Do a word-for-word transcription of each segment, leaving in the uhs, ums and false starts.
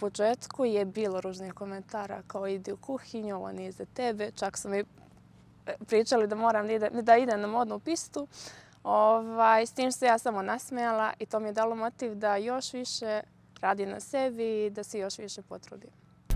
početku je bilo ružnih komentara kao idi u kuhinju, ovo nije za tebe. Čak su mi pričali da moram da idem na modnu pistu. Ovaj, s tim se ja samo nasmijala i to mi je dalo motiv da još više radim na sebi i da se još više potrudim.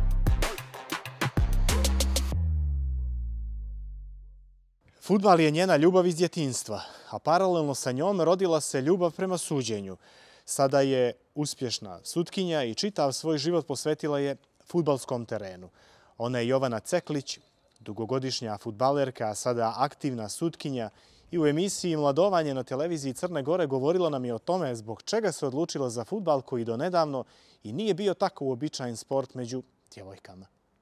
Fudbal je njena ljubav iz djetinjstva, a paralelno sa njom rodila se ljubav prema suđenju. Sada je uspješna sutkinja i čitav svoj život posvetila je fudbalskom terenu. Ona je Jovana Ceklić, dugogodišnja fudbalerka, a sada aktivna sutkinja, i u emisiji Mladovanje na televiziji Crne Gore govorila nam je o tome zbog čega se odlučila za fudbal koji do nedavno i nije bio tako uobičajen sport među djevojkama.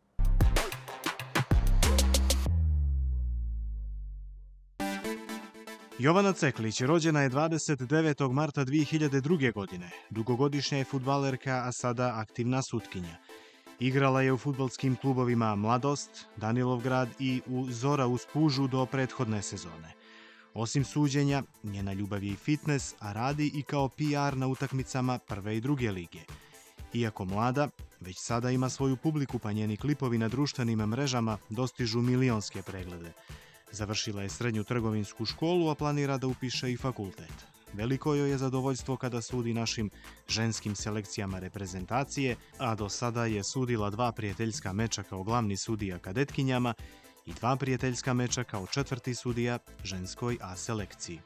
Jovana Ceklić rođena je dvadeset devetog marta dvije hiljade druge. godine. Dugogodišnja je fudbalerka, a sada aktivna sutkinja. Igrala je u fudbalskim klubovima Mladost, Danilovgrad i u Zora uz Pužu do prethodne sezone. Osim suđenja, njena ljubav je i fitness, a radi i kao P R na utakmicama prve i druge lige. Iako mlada, već sada ima svoju publiku, pa njeni klipovi na društvenim mrežama dostižu milionske preglede. Završila je srednju trgovinsku školu, a planira da upiše i fakultet. Veliko joj je zadovoljstvo kada sudi našim ženskim selekcijama reprezentacije, a do sada je sudila dva prijateljska meča kao glavni sudija kadetkinjama i dva prijateljska meča kao četvrti sudija ženskoj A selekciji.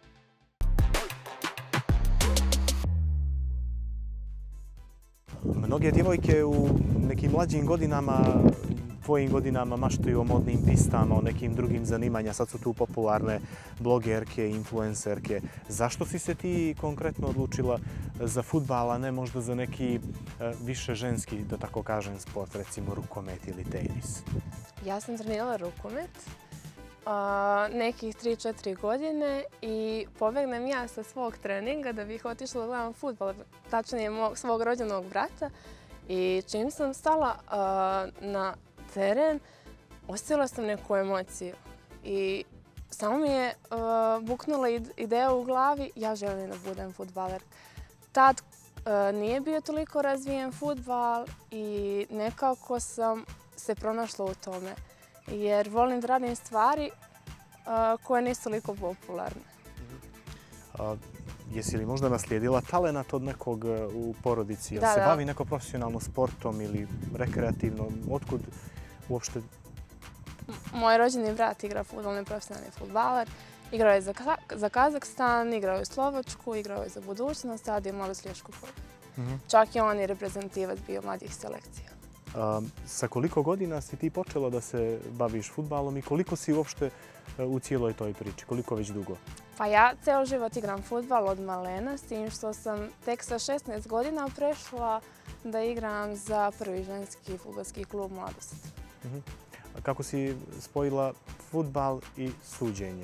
Mnoge djevojke u nekim mlađim godinama, tvojim godinama, maštaju o modnim pistama, o nekim drugim zanimanja. Sad su tu popularne blogerke, influencerke. Zašto si se ti konkretno odlučila za fudbal, a ne možda za neki više ženski, da tako kažem, sport, recimo rukomet ili tenis? Ja sam trenirala rukomet nekih tri četiri godine i pobegnem ja sa svog treninga da bih otišla da gledam fudbal, tačnije svog rođenog brata. I čim sam stala na teren, osjetila sam neku emociju i samo mi je buknula ideja u glavi, ja želim da budem fudbaler. Tad nije bio toliko razvijen fudbal i nekako sam se pronašla u tome, jer volim da radim stvari koje nisu toliko popularne. Jesi li možda naslijedila talenat od nekog u porodici? Jel se bavi neko profesionalno sportom ili rekreativno? Otkud uopšte? Moj rođeni brat igra fudbal, on je profesionalni fudbaler. Igrao je za Kazakstan, igrao je u Slovačku, igrao je za budućnost, sad je malo sliješku polju. Čak i on je reprezentativac bio mladih selekcija. Sa koliko godina si ti počela da se baviš fudbalom i koliko si uopšte u cijeloj toj priči? Koliko već dugo? Pa ja ceo život igram fudbal od malena, s tim što sam tek sa šesnaest godina prešla da igram za prvi ženski fudbalski klub Mladost. Kako si spojila fudbal i suđenje?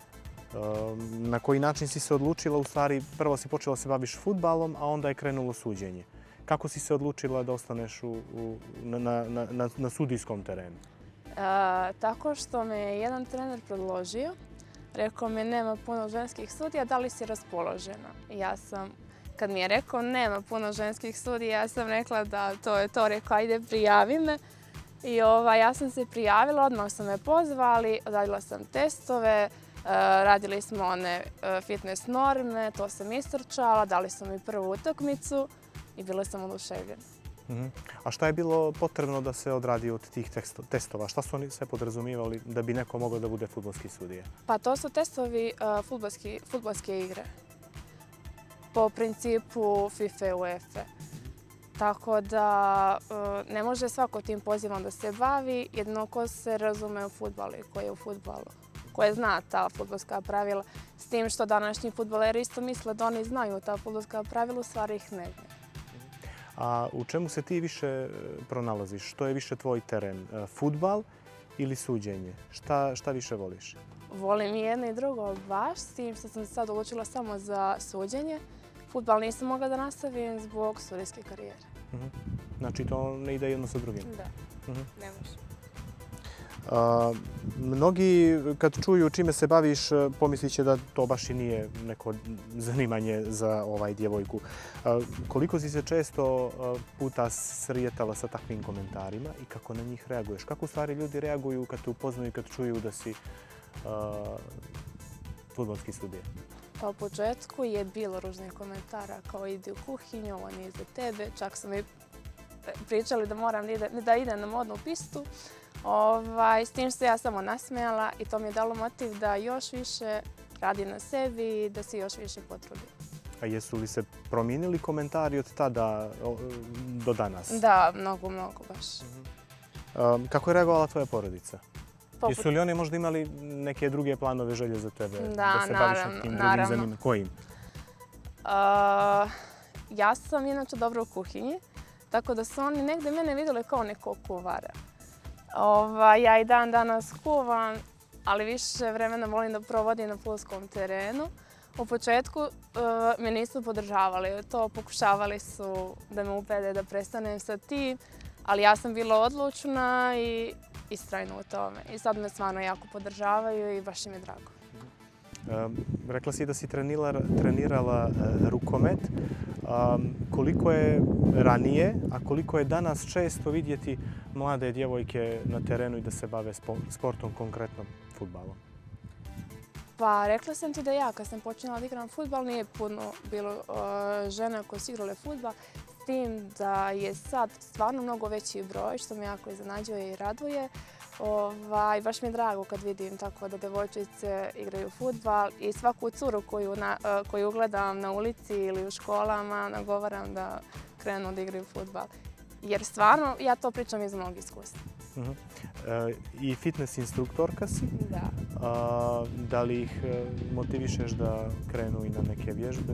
Na koji način si se odlučila? U stvari, prvo si počela se baviš fudbalom, a onda je krenulo suđenje. Kako si se odlučila da ostaneš na sudijskom terenu? Tako što me je jedan trener predložio. Rekao mi nema puno ženskih sudija, da li si raspoložena? Ja sam, kad mi je rekao nema puno ženskih sudija, ja sam rekla da to je to. Rekao ajde prijavi me. I ja sam se prijavila, odmah su me pozvali, radila sam testove, radili smo one fitness norme, to sam istrčala, dali su mi prvu utakmicu i bila sam oduševljena. A šta je bilo potrebno da se odradi od tih testova? Šta su oni sve podrazumijevali da bi neko mogao da bude fudbalski sudija? Pa to su testovi fudbalske igre po principu FIFA i UEFA. Tako da ne može svako tim pozivom da se bavi, jedino ko se razume u fudbalu i ko je u fudbalu, ko zna ta fudbalska pravila. S tim što današnji fudbaleri isto misle da oni znaju ta fudbalska pravila, u stvari ih ne znaju. A u čemu se ti više pronalaziš? Što je više tvoj teren? Fudbal ili suđenje? Šta više voliš? Volim i jedno i drugo baš, s tim što sam se sad odlučila samo za suđenje. Fudbal nisam mogla da nastavim zbog sudijske karijere. Znači to ne ide jedno sa drugim? Da, ne može. Mnogi kad čuju čime se baviš pomislit će da to baš i nije neko zanimanje za ovaj djevojku. Koliko si se često puta srijetala sa takvim komentarima i kako na njih reaguješ? Kako u stvari ljudi reaguju kad te upoznaju i kad čuju da si fudbalski studija? Pa u početku je bilo ružnih komentara kao idi u kuhinju, ovo nije za tebe. Čak su mi pričali da moram da idem na modnu pistu. S tim što ja samo nasmijala i to mi je dalo motiv da još više radim na sebi i da se još više potrudim. A jesu li se promijenili komentari od tada do danas? Da, mnogo, mnogo baš. Kako je reagovala tvoja porodica? Jesu li oni možda imali neke druge planove, želje za tebe? Da, naravno, naravno. Kojim? Ja sam inače dobro u kuhinji, tako da su oni negdje mene vidjeli kao nekog kuvara. Ja i dan danas kuvam, ali više vremena volim da provodim na pulskom terenu. U početku me nisu podržavali, to pokušavali su da me ubede da prestanem sa tim, ali ja sam bila odlučna i istrajna u tome. I sad me stvarno jako podržavaju i baš im je drago. Rekla si da si trenirala rukomet. Koliko je ranije, a koliko je danas često vidjeti mlade djevojke na terenu i da se bave sportom, konkretno fudbalom? Pa rekla sam ti da ja kad sam počinjala da igram fudbal nije puno bilo žena koje su igrale fudbal, s tim da je sad stvarno mnogo veći broj što me jako iznenađuje i raduje. Baš mi je drago kad vidim tako da devojčice igraju fudbal i svaku curu koju gledam na ulici ili u školama nagovaram da krenu da igraju fudbal. Jer stvarno ja to pričam iz mog iskustva. I fitness instruktorka si. Da. Da li ih motivišeš da krenu i na neke vježbe?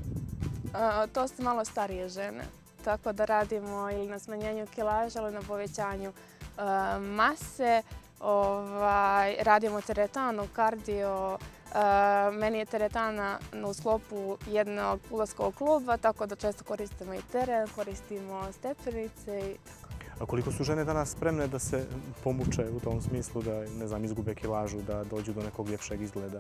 To su malo starije žene, tako da radimo ili na smanjenju kilaža ili na povećanju mase. Radimo teretanu, kardio. Meni je teretana u sklopu jednog pulskog kluba, tako da često koristimo i teren, koristimo stepenice i tako. A koliko su žene danas spremne da se pomuče u tom smislu da, ne znam, izgube kilažu, da dođu do nekog ljepšeg izgleda?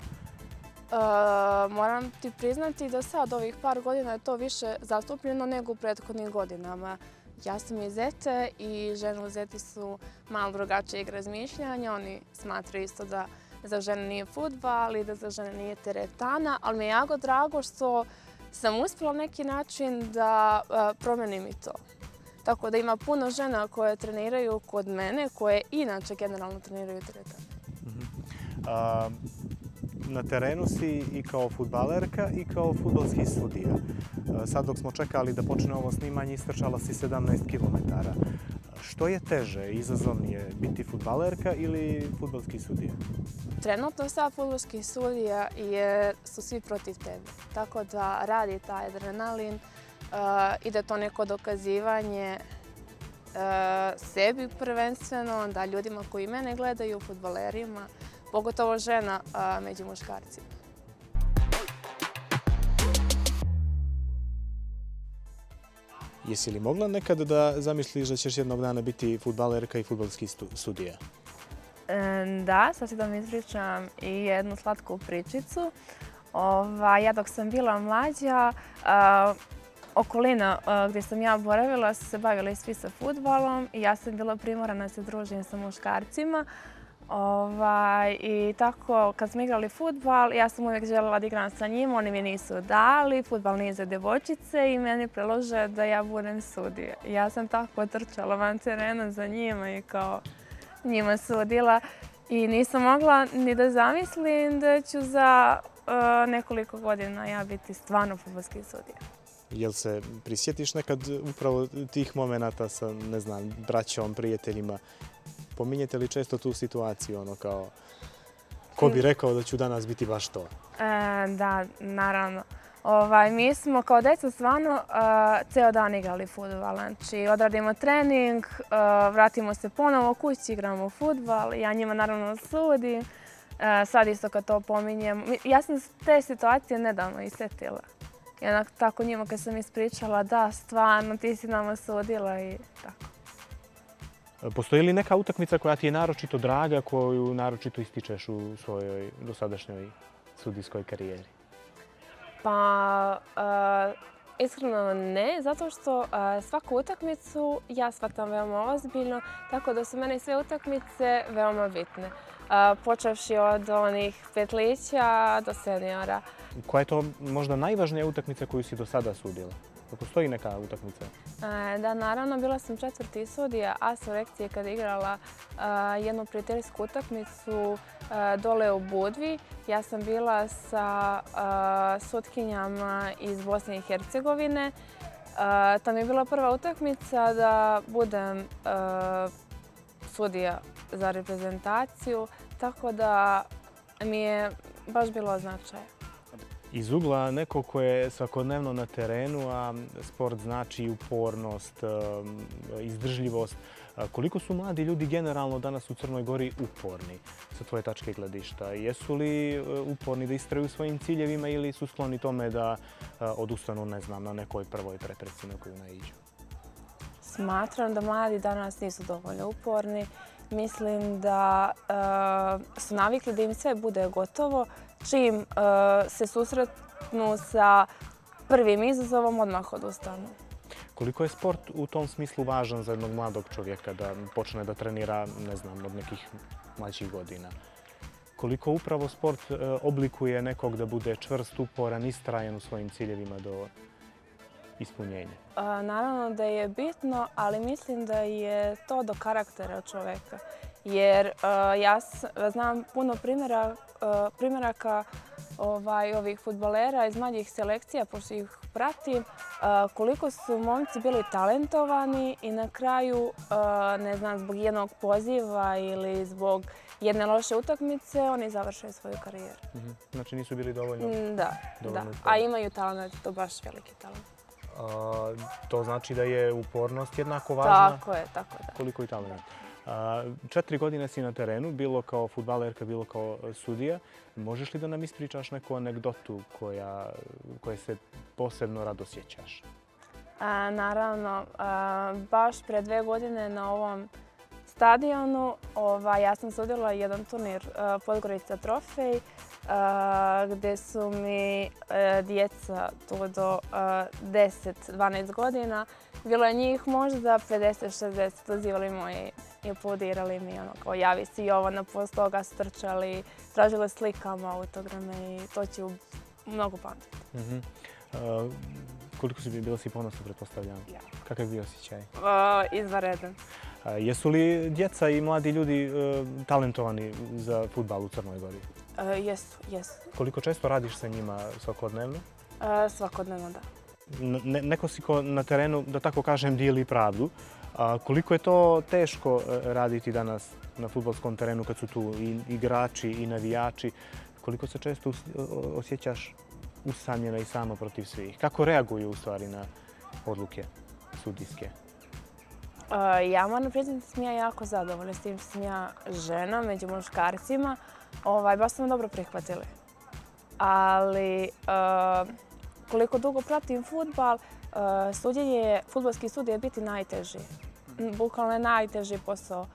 Moram ti priznati da sad ovih par godina je to više zastupljeno nego u prethodnim godinama. Ja sam iz Zete i žene u Zeti su malo drugačijeg razmišljanja. Oni smatraju isto da za žene nije fudbal i da za žene nije teretana, ali mi je jako drago što sam uspjela na neki način da promenim i to. Tako da ima puno žena koje treniraju kod mene, koje inače generalno treniraju teretanu. Na terenu si i kao fudbalerka i kao fudbalski sudija. Sad dok smo čekali da počne ovo snimanje, istrčala si sedamnaest kilometara. Što je teže, izazovnije, biti fudbalerka ili fudbalski sudija? Trenutno sad fudbalski sudija su svi protiv tebe. Tako da radi taj adrenalin, ide to neko dokazivanje sebi prvenstveno, da ljudima koji mene gledaju, fudbalerima, pogotovo žena među muškarcima. Jesi li mogla nekad da zamisliš da ćeš jednog dana biti fudbalerka i fudbalski sudija? Da, sad ću da mi ispričam i jednu slatku pričicu. Ja dok sam bila mlađa, okolina gdje sam ja boravila su se bavili svi sa fudbalom i ja sam bila primorana da se družim sa muškarcima. I tako, kad smo igrali fudbal, ja sam uvijek željela da igram sa njima, oni mi nisu dali, fudbal nije za djevojčice i meni prilože da ja budem sudija. Ja sam tako trčala van terena za njima i kao njima sudila i nisam mogla ni da zamislim da ću za nekoliko godina ja biti stvarno fudbalski sudija. Jel se prisjetiš nekad upravo tih momenata sa, ne znam, braćom, prijateljima? Pominjete li često tu situaciju, ono kao, ko bi rekao da ću danas biti baš to? Da, naravno. Mi smo kao djeca stvarno ceo dan igrali fudbal. Znači, odradimo trening, vratimo se ponovo kući, igramo fudbal. Ja njima naravno sudim. Sad isto kad to pominjem. Ja sam te situacije nedavno isjetila. I onak tako njima kad sam ispričala, da, stvarno, ti si nama sudila i tako. Postoji li neka utakmica koja ti je naročito draga, koju naročito ističeš u svojoj dosadašnjoj sudijskoj karijeri? Pa, uh, iskreno ne, zato što uh, svaku utakmicu ja shvatam veoma ozbiljno, tako da su meni sve utakmice veoma bitne. Uh, počevši od onih petlića do seniora. Koja je to možda najvažnija utakmica koju si do sada sudila? Postoji neka utakmica? Da, naravno, bila sam četvrti sudija A selekcije kada je igrala jednu prijateljsku utakmicu dole u Budvi. Ja sam bila sa sutkinjama iz Bosne i Hercegovine. To mi je bila prva utakmica da budem sudija za reprezentaciju, tako da mi je baš bilo značaj. Iz ugla neko ko je svakodnevno na terenu, a sport znači upornost, izdržljivost. Koliko su mladi ljudi generalno danas u Crnoj Gori uporni sa tvoje tačke gledišta? Jesu li uporni da istraju svojim ciljevima ili su skloni tome da odustanu, ne znam, na nekoj prvoj prepreci na koju naiđu? Smatram da mladi danas nisu dovoljno uporni. Mislim da su navikli da im sve bude gotovo. Čim se susretnu sa prvim izazovom, odmah odustanu. Koliko je sport u tom smislu važan za jednog mladog čovjeka da počne da trenira, ne znam, od nekih mlađih godina? Koliko upravo sport oblikuje nekog da bude čvrst, uporan, istrajan u svojim ciljevima do ispunjenja? Naravno da je bitno, ali mislim da je to do karaktera čovjeka. Jer ja znam puno primjeraka ovih fudbalera iz mlađih selekcija, pošto ih pratim, koliko su momci bili talentovani i na kraju, ne znam, zbog jednog poziva ili zbog jedne loše utakmice, oni završaju svoju karijeru. Znači nisu bili dovoljno? Da, da. A imaju talent, to baš veliki talent. To znači da je upornost jednako važna? Tako je, tako da. Koliko i talent. Četiri godine si na terenu, bilo kao fudbalerka, bilo kao sudija. Možeš li da nam ispričaš neku anegdotu koje se posebno rado sjećaš? Naravno, baš pre dve godine na ovom stadionu ja sam sudila jedan turnir Podgorica trofej gdje su mi djeca tu do deset dvanaest godina. Bilo je njih možda pedeset šezdeset, dozivali moje i aplaudirali mi, ono, kao javi si Jovana, posle toga strčali, tražili slikama, autograme i to ću mnogo pamtiti. Koliko si bila si ponosna, pretpostavljam? Ja. Kakav je bio osjećaj? Izvanredan. Jesu li djeca i mladi ljudi talentovani za fudbal u Crnoj Gori? Jesu, jesu. Koliko često radiš sa njima svakodnevno? Svakodnevno, da. Neko si ko na terenu, da tako kažem, dijeli pravdu. Koliko je to teško raditi danas na fudbalskom terenu kad su tu i igrači i navijači? Koliko se često osjećaš usamljena i sama protiv svih? Kako reaguju u stvari na odluke sudijske? Ja moram priznati da sam ja jako zadovoljna s tim što sam ja žena među muškarcima. Baš sam dobro prihvatili. Ali koliko dugo pratim fudbal, fudbalski sud je biti najteži. Bukvalno je najteži posao.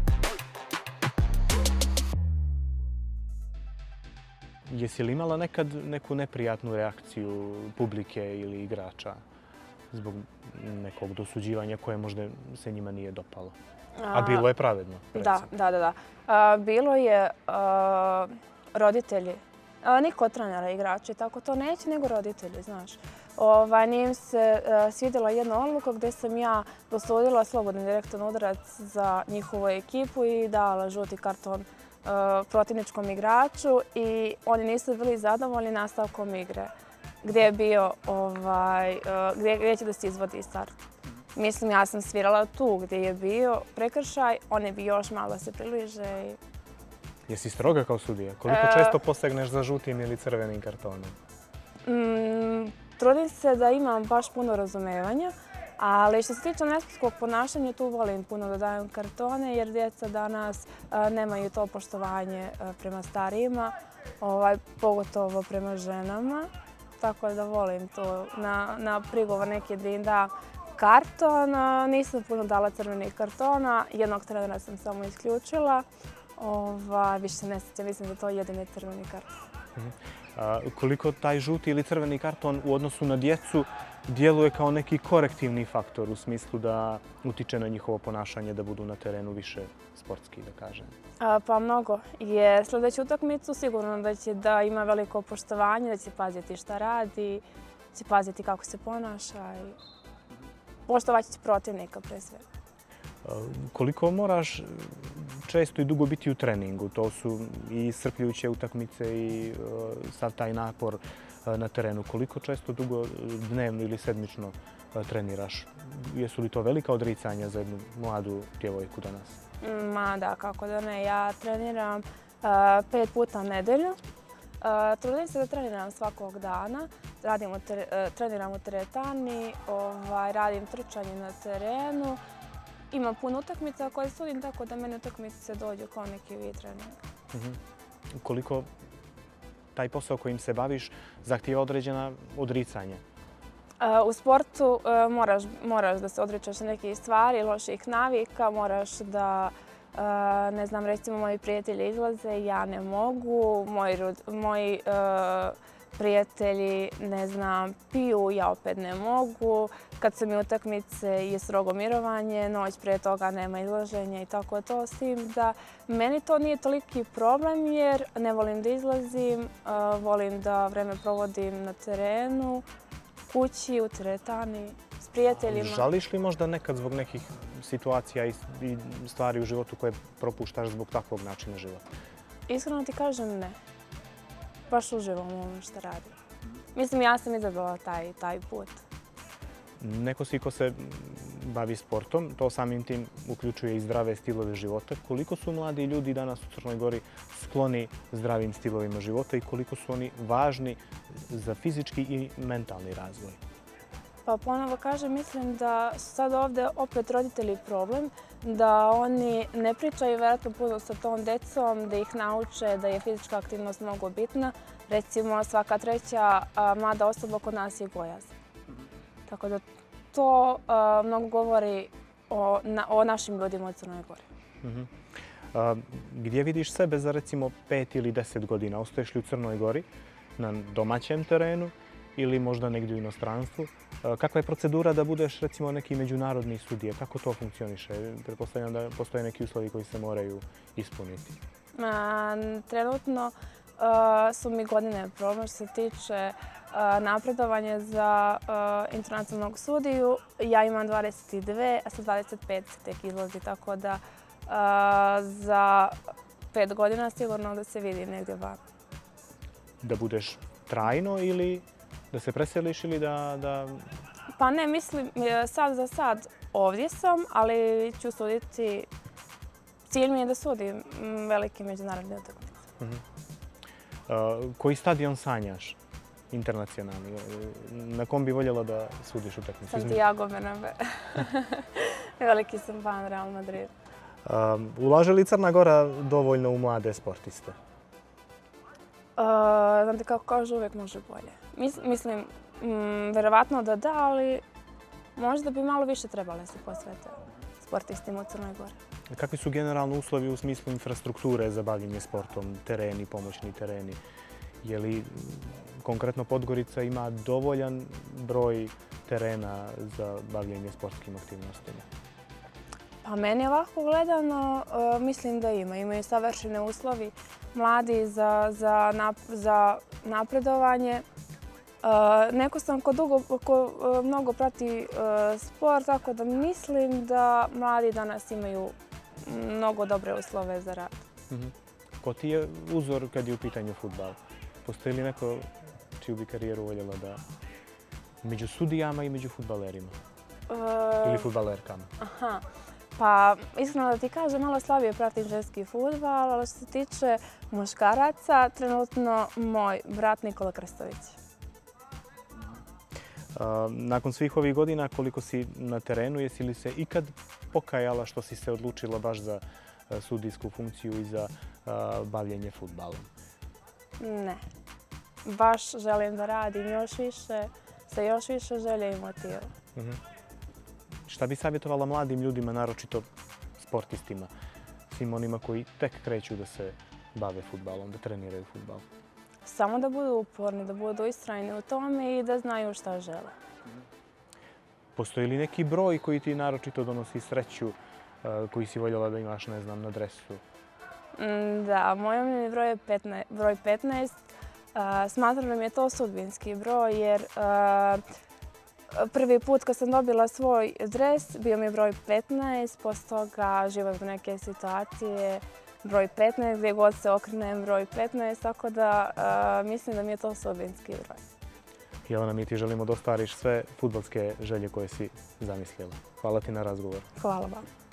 Jesi li imala nekad neku neprijatnu reakciju publike ili igrača zbog nekog dosuđivanja koje možda se njima nije dopalo? A bilo je pravedno? Da, da, da. Bilo je roditelji. Niko od trenera igrača, tako to neće, nego roditelji, znaš. Nije im se svidjela jedna odluka gdje sam ja dosudila slobodni direktan udarac za njihovu ekipu i dala žuti karton protivničkom igraču i oni nisu bili zadovoljni nastavkom igre gdje je bio, gdje će da se izvodi start. Mislim, ja sam svirala tu gdje je bio prekršaj, oni bi još malo se približe i... Jesi stroga kao sudija? Koliko često posegneš za žutim ili crvenim kartonom? Trudim se da imam baš puno razumevanja, ali što se tiče nesportskog ponašanja, tu volim puno da dajem kartone jer djeca danas nemaju to poštovanje prema starijima, pogotovo prema ženama. Tako da volim to na prigovor neki da im da karton, nisam puno dala crvenih kartona, jednog trenera sam samo isključila. Ova, više se ne sjećam, mislim da je to jedini crveni karton. Uh-huh. A, koliko taj žuti ili crveni karton u odnosu na djecu djeluje kao neki korektivni faktor u smislu da utiče na njihovo ponašanje, da budu na terenu više sportski, da kažem? A, pa mnogo. Jer sljedeću utakmicu sigurno da će da ima veliko poštovanje, da će paziti šta radi, da će paziti kako se ponaša i poštovat će protivnika pre svega. Koliko moraš često i dugo biti u treningu? To su i iscrpljujuće utakmice i sav taj napor na terenu. Koliko često dugo dnevno ili sedmično treniraš? Jesu li to velika odricanja za jednu mladu djevojku danas? Ma da, kako da ne. Ja treniram pet puta nedelju. Trudim se da treniram svakog dana. Treniram u teretani, radim trčanje na terenu. Imam puno utakmica koje sudim, tako da meni utakmice dođu kao neki vid treninga. Uh-huh. Koliko taj posao kojim se baviš zahtijeva određena odricanja? Uh, u sportu uh, moraš, moraš da se odričeš nekih stvari, loših navika, moraš da, uh, ne znam, recimo moji prijatelji izlaze, ja ne mogu, moji, moji uh, prijatelji, ne znam, piju, ja opet ne mogu. Kad su mi utakmice je strogo mirovanje, noć prije toga nema izlaženja i tako to. S tim da meni to nije toliki problem jer ne volim da izlazim, uh, volim da vreme provodim na terenu, kući, u teretani, s prijateljima. Žališ li možda nekad zbog nekih situacija i stvari u životu koje propuštaš zbog takvog načina života? Iskreno ti kažem ne. Baš uživam u ono što radim. Mislim, ja sam izabrala taj, taj put. Neko si ko se bavi sportom, to samim tim uključuje i zdrave stilove života. Koliko su mladi ljudi danas u Crnoj Gori skloni zdravim stilovima života i koliko su oni važni za fizički i mentalni razvoj? Pa ponovo kažem, mislim da su sad ovdje opet roditelji problem, da oni ne pričaju vjerojatno puno sa tom decom, da ih nauče da je fizička aktivnost mnogo bitna. Recimo, svaka treća a, mlada osoba kod nas je gojazna. Tako da to a, mnogo govori o, na, o našim ljudima u Crnoj Gori. Uh-huh. A, gdje vidiš sebe za recimo pet ili deset godina? Ostaješ li u Crnoj Gori na domaćem terenu ili možda negdje u inostranstvu? Kakva je procedura da budeš recimo neki međunarodni sudija? Kako to funkcioniše? Pretpostavljam da postoje neki uslovi koji se moraju ispuniti. A, trenutno a, su mi godine problem što se tiče a, napredovanja za a, internacionalnog sudiju. Ja imam dvadeset dvije, a sa dvadeset pet tek izlazi, tako da a, za pet godina sigurno da se vidim negdje van. Da budeš trajno ili da se preseliš ili da, da... Pa ne, mislim, sad za sad ovdje sam, ali ću suditi, cilj mi je da sudim velike međunarodne utakmice. Uh-huh. Uh, koji stadion sanjaš internacionalni? Na kom bi voljela da sudiš utakmice? Santiago Bernabeu. Veliki sam fan Real Madrid. Uh, ulaže li Crna Gora dovoljno u mlade sportiste? Uh, znate kako kažu, uvijek može bolje. Mis, mislim, mm, verovatno da da, ali možda bi malo više trebalo se posvete sportistima u Crnoj Gori. Kakvi su generalno uslovi u smislu infrastrukture za bavljenje sportom, tereni, pomoćni tereni? Je li konkretno Podgorica ima dovoljan broj terena za bavljenje sportskim aktivnostima? Pa meni ovako gledano uh, mislim da ima. Imaju savršene uslovi mladi za, za, nap, za napredovanje. Uh, neko sam ko, dugo, ko uh, mnogo prati uh, sport, tako da mislim da mladi danas imaju mnogo dobre uslove za rad. Mm-hmm. Ko ti je uzor kad je u pitanju fudbal? Postoji li neko čiju bi karijeru voljela da među sudijama i među fudbalerima? Uh, Ili fudbalerkama? Aha. Pa, iskreno da ti kažem, malo slabije pratim ženski fudbal, ali što se tiče muškaraca, trenutno moj brat Nikola Krstović. Nakon svih ovih godina, koliko si na terenu, jesi li se ikad pokajala što si se odlučila baš za sudijsku funkciju i za bavljenje fudbalom? Ne. Baš želim da radim još više, sa još više želje i motiva. Uh-huh. Šta bi savjetovala mladim ljudima, naročito sportistima, svim onima koji tek kreću da se bave fudbalom, da treniraju fudbal? Samo da budu uporni, da budu istrajni u tome i da znaju šta žele. Postoji li neki broj koji ti naročito donosi sreću, koji si voljela da imaš, ne znam, na dresu? Da, moj omiljeni broj je broj petnaest. Smatram da mi je to sudbinski broj jer prvi put kad sam dobila svoj dres bio mi je broj petnaest, posle toga život u neke situacije broj petnaest, gdje god se okrenem broj petnaest, tako da mislim da mi je to sudbinski broj. Jelena, mi ti želimo da ostvariš sve fudbalske želje koje si zamislila. Hvala ti na razgovor. Hvala vam.